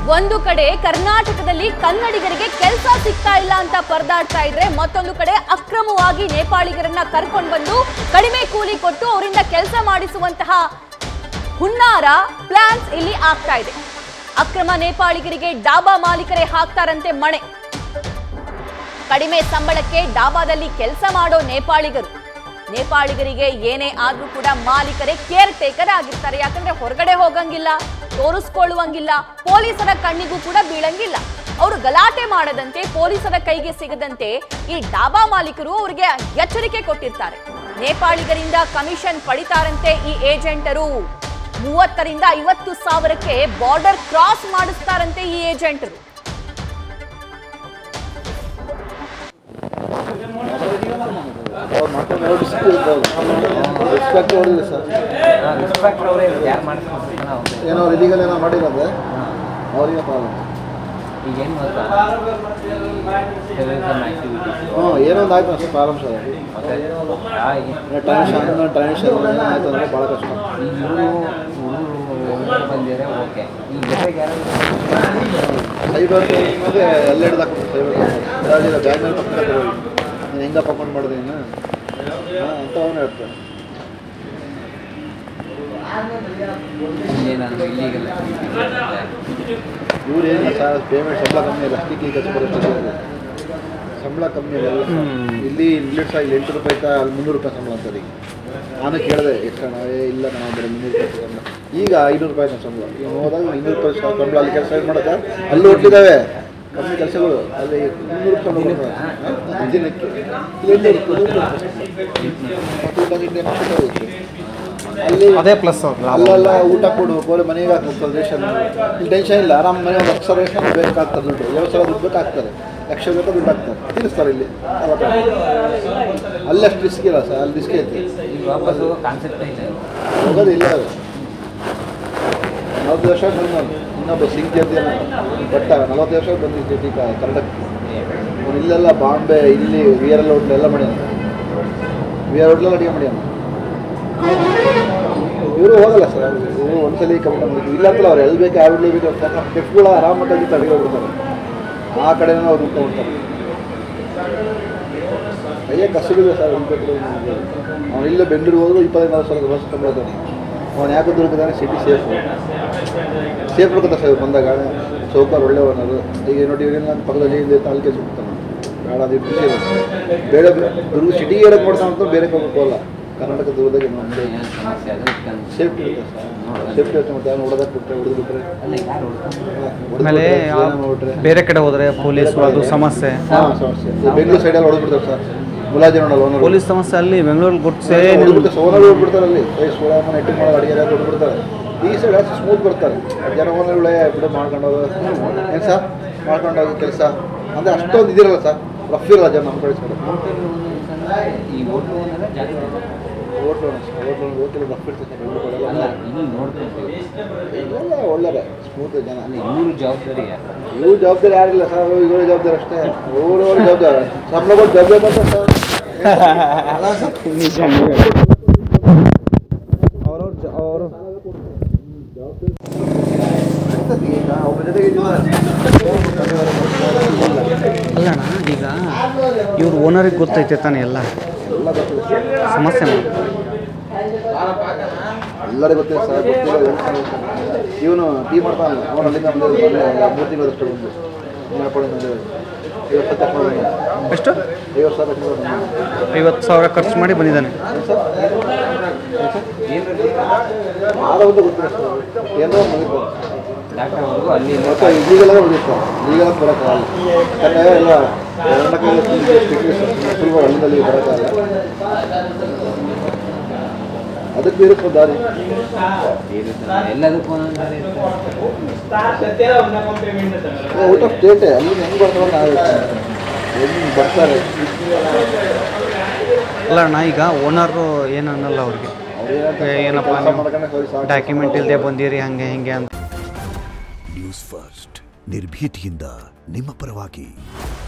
ಒಂದು ಕಡೆ ಕರ್ನಾಟಕದಲ್ಲಿ ಕನ್ನಡಿಗರಿಗೆ ಕೆಲಸ ಸಿಗ್ತಾ ಇಲ್ಲ ಅಂತ ಪರದಾಡ್ತಾ ಇದ್ರೆ ಮತ್ತೊಂದು ಕಡೆ ಅಕ್ರಮವಾಗಿ ನೇಪಾಳಿಗರನ್ನ ಕರ್ಕೊಂಡು ಬಂದು ಕಡಿಮೆ ಕೂಲಿ ಕೊಟ್ಟು ಅವರಿಂದ ಕೆಲಸ ಮಾಡಿಸುವಂತಹ ಹುನ್ನಾರ ಪ್ಲಾನ್ಸ್ ಇಲ್ಲಿ ಆಗ್ತಾ ಇದೆ. ಅಕ್ರಮ ನೇಪಾಳಿಗರಿಗೆ ಡಾಬಾ ಮಾಲೀಕರೇ ಹಾಕ್ತಾರಂತೆ ಮಣೆ. ಕಡಿಮೆ ಸಂಬಳಕ್ಕೆ ಡಾಬಾದಲ್ಲಿ ಕೆಲಸ ಮಾಡೋ ನೇಪಾಳಿಗರಿಗೆ ಏನೇ ಆದ್ರೂ ಕೂಡ ಮಾಲೀಕರೇ ಕೇರ್ ಟೇಕರ್ ಆಗಿರ್ತಾರೆ. ಯಾಕಂದ್ರೆ ಹೊರಗಡೆ ಹೋಗಂಗಿಲ್ಲ, ತೋರಿಸ್ಕೊಳ್ಳುವಂಗಿಲ್ಲ, ಪೊಲೀಸರ ಕಣ್ಣಿಗೂ ಕೂಡ ಬೀಳಂಗಿಲ್ಲ. ಅವರು ಗಲಾಟೆ ಮಾಡದಂತೆ, ಪೊಲೀಸರ ಕೈಗೆ ಸಿಗದಂತೆ ಈ ಡಾಬಾ ಮಾಲೀಕರು ಅವರಿಗೆ ಎಚ್ಚರಿಕೆ ಕೊಟ್ಟಿರ್ತಾರೆ. ನೇಪಾಳಿಗರಿಂದ ಕಮಿಷನ್ ಪಡಿತಾರಂತೆ ಈ ಏಜೆಂಟರು. 30 ರಿಂದ 50 ಸಾವಿರಕ್ಕೆ ಬಾರ್ಡರ್ ಕ್ರಾಸ್ ಮಾಡಿಸ್ತಾರಂತೆ ಈ ಏಜೆಂಟರು. ಏನೋ ಇಲ್ಲಿಗಲ್ ಏನೋ ಮಾಡಿರೋದು ಅವರಿಗೆ ಪ್ರಾಬ್ಲಮ್. ಈಗೇನು ಏನೊಂದು ಆಯ್ತು ಅಷ್ಟೇ ಪ್ರಾಬ್ಲಮ್ ಸರ್. ಟ್ರಾನ್ಸಾಕ್ಷನ್ ಆಯ್ತು ಅಂದರೆ ಭಾಳ ಕಷ್ಟ. ಬಂದಿದ್ರೆ ಓಕೆ. ಈ ಜೊತೆಗೆ ಸೈಬರ್ ಮೇಲೆ ಎಲ್ಲ ಹಿಡ್ದಾಕ್ತಾರೆ. ಸೈಬರ್ ಬ್ಯಾಗ್ ಮೇಲೆ ಪಕ್ಕ ನಾನು ಹೆಂಗೆ ಪಕೊಂಡು ಮಾಡಿದೆ ಅಂತ ಅವನು ಹೇಳ್ತಾರೆ. ಇವ್ರು ಏನು ಸರ್ ಪೇಮೆಂಟ್ ಸಂಬಳ ಕಮ್ಮಿ ಇಲ್ಲ, ಅಷ್ಟಕ್ಕೆ ಖರ್ಚು ಬರುತ್ತೆ. ಸಂಬಳ ಕಮ್ಮಿ ಇಲ್ಲ ಇಲ್ಲಿ. ಇಲ್ಲಿಟ್ಟು ಸಹ 8 ರೂಪಾಯಿ ಅಲ್ಲಿ 300 ರೂಪಾಯಿ ಸಂಬಳ ಅಂತಾರೆ. ಈಗ ನಾನು ಕೇಳಿದೆ ಎಷ್ಟು ಕಣ, ಇಲ್ಲ ಕಣ ಬರೀ 300 ರೂಪಾಯಿ ಸಂಬಳ. ಈಗ 500 ರೂಪಾಯಿ ಸಂಬಳ. ಈಗ ಹೋದಾಗ 200 ರೂಪಾಯಿ ಸಂಬಳ ಅಲ್ಲಿ ಕೆಲಸ ಮಾಡೋಕೆ ಅಲ್ಲಿ ಹೊಟ್ಟಿದ್ದಾವೆ ಕಮ್ಮಿ ಕೆಲಸಗಳು. ಅಲ್ಲಿ 300 ರೂಪಾಯಿ ಸಂಬಳ ದಿನಕ್ಕೆ ಅಲ್ಲಿ ಅದೇ ಪ್ಲಸ್ ಅಲ್ಲೆಲ್ಲ ಊಟ ಕೊಡು ಮನೆಗೆ ಹಾಕ್ಬೇಕು ರೇಷನ್. ಇಲ್ಲಿ ಟೆನ್ಷನ್ ಇಲ್ಲ, ಆರಾಮ್ ಮನೆ ಒಂದು 1,000 ರೇಷನ್ ಬೇಕಾಗ್ತದೆ. ದುಡ್ಡು 2,000 ದುಡ್ಡು ಬೇಕಾಗ್ತದೆ, 1,00,000 ಬೇಕಾ ದುಡ್ಡು ಹಾಕ್ತಾರೆ, ತಿನ್ನಿಸ್ತಾರೆ ಇಲ್ಲಿ. ಅಲ್ಲಿ ಅಷ್ಟು ರಿಸ್ಕ್ ಇಲ್ಲ ಸರ್, ಅಲ್ಲಿ ರಿಸ್ಕ್ ಐತಿ. ವಾಪಸ್ ಕಾನ್ಸೆಪ್ಟ್ ಇದೆ ಹೋಗೋದು ಇಲ್ಲ. ಅದು 40 ವರ್ಷ ಬಂದು ಇನ್ನೊಬ್ಬ ಸಿಂಗ್ ಅಂತ ಬಟ್ 40 ವರ್ಷ ಬಂದಿದ್ದು ಕರ್ನಾಟಕಕ್ಕೆ. ಇಲ್ಲೆಲ್ಲ ಬಾಂಬೆ, ಇಲ್ಲಿ ವಿ ಆರ್ ಎಲ್ ಹೋಟ್ಲೆಲ್ಲ ಮಾಡ್ಯಾನ. ವಿ ಆರ್ ಹೋಟ್ಲೆಲ್ಲ ಅಡುಗೆ ಮಾಡ್ಯಾನ. ಇವರು ಹೋಗಲ್ಲ ಸರ್. ಇವರು ಒಂದ್ಸಲಿ ಕಂಪ್ನಿ ಇಲ್ಲ ಅಂತಲ್ಲ, ಅವ್ರು ಎಲ್ಲಿ ಬೇಕು ಯಾವ ಬೇಕು ಟೆಫ್ಗಳ ಆರಾಮಾಗಿ ಅಡುಗೆ ಹೋಗ್ಬಿಡ್ತಾರೆ. ಆ ಕಡೆನೂ ಅವ್ರು ಊಟ ಹೋಗ್ತಾರೆ. ಅಯ್ಯೇ ಕಸುಬಿದೆ ಸರ್. ಅವ್ನು ಇಲ್ಲೇ ಬೆಂಗಳೂರಿಗೆ ಹೋದ್ರು 25,000 ವರ್ಷ ಕಂಬಿಡ್ತಾನೆ. ಅವ್ನು ಯಾಕೆ ದುರ್ಗಿದ್ದಾನೆ, ಸಿಟಿ ಸೇಫ್ ಹುಡ್ಕೊತಾರೆ ಸರ್. ಬಂದಾಗ ಸೌಕರ್ ಒಳ್ಳೆ ಅನ್ನೋದು. ಈಗ ನೋಡಿ ಇವ್ರೇನು ಪಕ್ಕದಲ್ಲಿ ಅಲ್ಲಿ ಕೆಲಸ ಬಿಡ್ತಾನೆ. ಬೇಡ ಅದು ಬೇಡ ದುರ್ಗ ಸಿಟಿಗೆ ಇರೋಕ್ಕೆ ನೋಡ್ತಾನೆ ಅಂತ ಬೇರೆ ಹೋಗಲ್ಲ. ಕರ್ನಾಟಕ ದುರ್ಗದಾಗ ಸೇಫ್ಟಿ ಇರುತ್ತೆ ಸರ್. ಸೇಫ್ಟಿ ಇರುತ್ತೆ. ಮತ್ತೆ ಯಾರು ನೋಡೋದಕ್ಕೆ ಬಿಟ್ಟರೆ ಹೊಡೆದ್ಬಿಟ್ರೆ ಆಮೇಲೆ ಬೇರೆ ಕಡೆ ಹೋದರೆ ಪೊಲೀಸು ಅದು ಸಮಸ್ಯೆ. ಸಮಸ್ಯೆ. ಬೆಂಗಳೂರು ಸೈಡಲ್ಲಿ ಹೊಡೆದ್ಬಿಡ್ತಾರೆ ಸರ್. ಮುಲಾಜಿ ನೋಡಲ್ಲ ಪೊಲೀಸ್ ಸಮಸ್ಯೆ ಅಲ್ಲಿ ಬೆಂಗಳೂರಲ್ಲಿ ಗುಡ್ಸೇ ಓನರ್ ಹೊಡ್ಬಿಡ್ತಾರೆ. ಅಲ್ಲಿ ಸೋಳಮ್ಮ ನೆಟ್ಟಿಂಗ್ ಮಾಡೋದು ಅಡುಗೆ ಎಲ್ಲ ಹೊಡ್ಬಿಡ್ತಾರೆ. ಈ ಸೈಡ್ ಅಷ್ಟು ಸ್ಮೂತ್ ಬರ್ತಾರೆ ಜನ. ಓನರ್ಗಳೇ ಬಿಡು ಮಾಡ್ಕೊಂಡೋದು ಏನು ಸರ್, ಮಾಡ್ಕೊಂಡೋಗಿ ಕೆಲಸ ಅಂದರೆ ಅಷ್ಟೊಂದು ಇದಿರಲ್ಲ ಸರ್. ರಫ್ ಇರಲ್ಲ ಜನ ನಮ್ಮ ಕಡೆ ಸೈಡ್. ಈ ಹೋಟ್ಲು ಹೋಟೆಲ್ ರಫ್ ಇರ್ತದೆ. ನೋಡ್ತೀವಿ ಒಳ್ಳೆಯದೇ ಸ್ಮೂತ್ ಜನ. ಇವರು ಜವಾಬ್ದಾರಿ ಯಾರಿಲ್ಲ ಸರ್. ಇವರು ಜವಾಬ್ದಾರಿ ಅಷ್ಟೇ. ಅವರು ಜವಾಬ್ದಾರಿ ಸಂಬಳಗಳು ಜವಾಬ್ದಾರಿ ಅಂತ ಸರ್. ಅವರು ಅಲ್ಲಣ್ಣ, ಈಗ ಇವ್ರು ಓನರಿಗೆ ಗೊತ್ತೈತೆ ತಾನೆ ಎಲ್ಲ ಸಮಸ್ಯೆ ಎಲ್ಲರಿಗೂ ಗೊತ್ತಿದೆ ಸರ್. ಗೊತ್ತಿಲ್ಲ ಇವನು ಟೀ ಮಾಡ್ತಾನಲ್ಲ, ಅವನು ಅಲ್ಲಿಂದ 3 ತಿಂಗಳಷ್ಟು ಬಂದು ಎಷ್ಟು 50,000 50,000 ಖರ್ಚು ಮಾಡಿ ಬಂದಿದ್ದಾನೆ. ಆದವಂತ ಗೊತ್ತಿಲ್ಲ ಸರ್. ಏನೋ ಮುಗಿತು ಡಾಕ್ಟರ್ವರೆಗೂ ಅಲ್ಲಿ ಈಗೆಲ್ಲ ಹೋಗಿತ್ತು. ಈಗೆಲ್ಲ ಬರೋಕ್ಕಾಗಲ್ಲ. ಯಾಕಂದರೆ ಎಲ್ಲ ಸುಲಭ ಹಳ್ಳಿನಲ್ಲಿ ಬರೋಕ್ಕಾಗಲ್ಲ. ಅದಕ್ಕೆ ಇರುತ್ತೆ ದಾರಿ. ಎಲ್ಲದಕ್ಕೂ ಔಟ್ ಆಫ್ ಸ್ಟೇಟೇ. ಅಲ್ಲಿ ಹೆಂಗೆ ಬರ್ತಾರೆ ಹೆಂಗೆ ಬರ್ತಾರೆ. ಅಲ್ಲ ಅಣ್ಣ, ಈಗ ಓನರು ಏನು ಅನ್ನಲ್ಲ ಅವ್ರಿಗೆ. ಏನಪ್ಪ ಡಾಕ್ಯುಮೆಂಟ್ ಇಲ್ಲದೆ ಬಂದಿರಿ ಹಂಗೆ ಹಿಂಗೆ ಅಂತ. ನ್ಯೂಸ್ ಫಸ್ಟ್ ನಿರ್ಭೀತಿಯಿಂದ ನಿಮ್ಮ ಪರವಾಗಿ.